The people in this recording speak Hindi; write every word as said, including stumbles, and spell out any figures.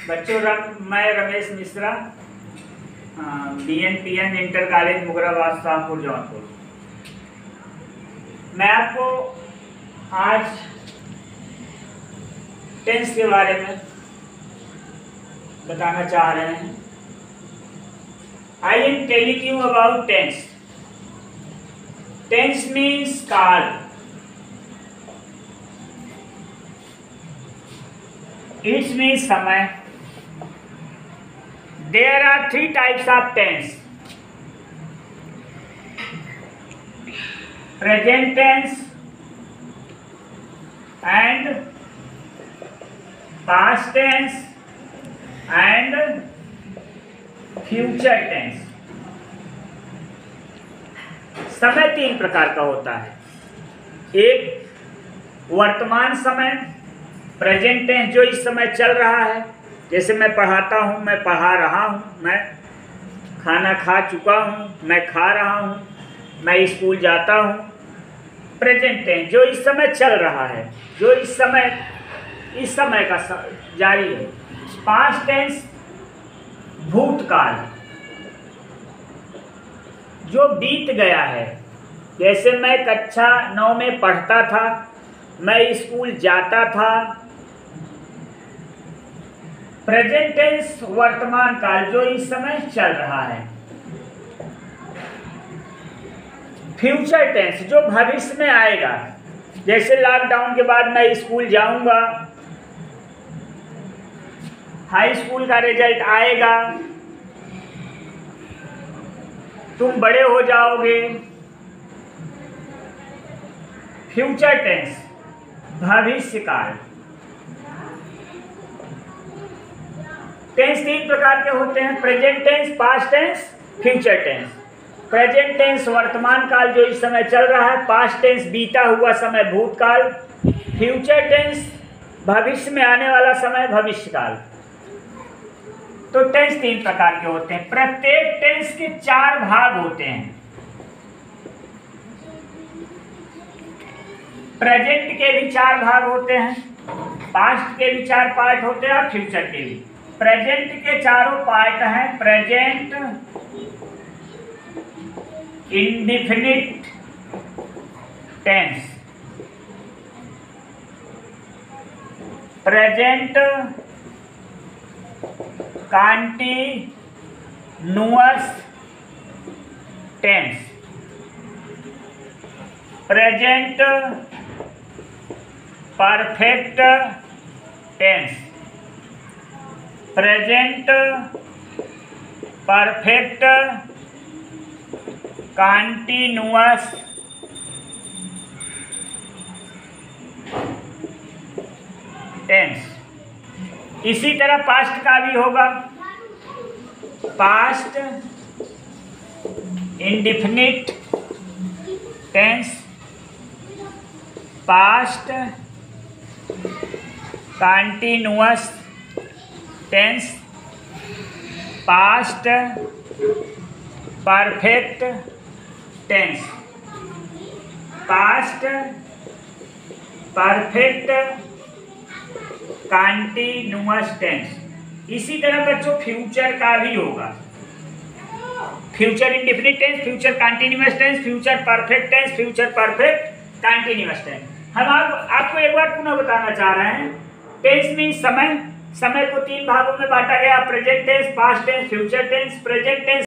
बच्चों रम, मैं Ramesh Mishra, B N P N inter college Mugrabad Shahpur Jaunpur. मैं आपको आज टेंस के बारे में बताना चाह रहे हैं। I am telling you about tense. Tense means काल। इट्स मीन्स समय। There are three types of tense: present tense and past tense and future tense। समय तीन प्रकार का होता है। एक वर्तमान समय, प्रेजेंट टेंस, जो इस समय चल रहा है। जैसे मैं पढ़ाता हूँ, मैं पढ़ा रहा हूँ, मैं खाना खा चुका हूँ, मैं खा रहा हूँ, मैं स्कूल जाता हूँ। प्रेजेंट टेंस जो इस समय चल रहा है, जो इस समय इस समय का जारी है। पास्ट टेंस भूतकाल, जो बीत गया है। जैसे मैं कक्षा नौ में पढ़ता था, मैं स्कूल जाता था। प्रेजेंट टेंस वर्तमान काल, जो इस समय चल रहा है। फ्यूचर टेंस जो भविष्य में आएगा। जैसे लॉकडाउन के बाद मैं स्कूल जाऊंगा, हाई स्कूल का रिजल्ट आएगा, तुम बड़े हो जाओगे। फ्यूचर टेंस भविष्य काल। टेंस तीन प्रकार के होते हैं: present tense, past tense, future tense. Present tense वर्तमान काल, जो इस समय चल रहा है। पास्ट टेंस बीता हुआ समय, भूतकाल। फ्यूचर टेंस भविष्य में आने वाला समय, भविष्य काल। तो टेंस तीन प्रकार के होते हैं। प्रत्येक टेंस के चार भाग होते हैं। प्रेजेंट के भी चार भाग होते हैं, पास्ट के भी चार पार्ट होते हैं और फ्यूचर के भी। प्रेजेंट के चारों पार्ट हैं: present indefinite tense, present continuous tense, present perfect tense, present perfect continuous tense. इसी तरह पास्ट का भी होगा। Past indefinite tense, past continuous tense, past perfect tense, past perfect continuous tense. इसी तरह बच्चों फ्यूचर का भी होगा। Future indefinite tense, future continuous tense, future perfect tense, future perfect continuous tense. हम आप, आपको एक बार पुनः बताना चाह रहे हैं। टेंस मीन्स समय। समय को तीन भागों में बांटा गया: present tense, past tense, future tense. Present tense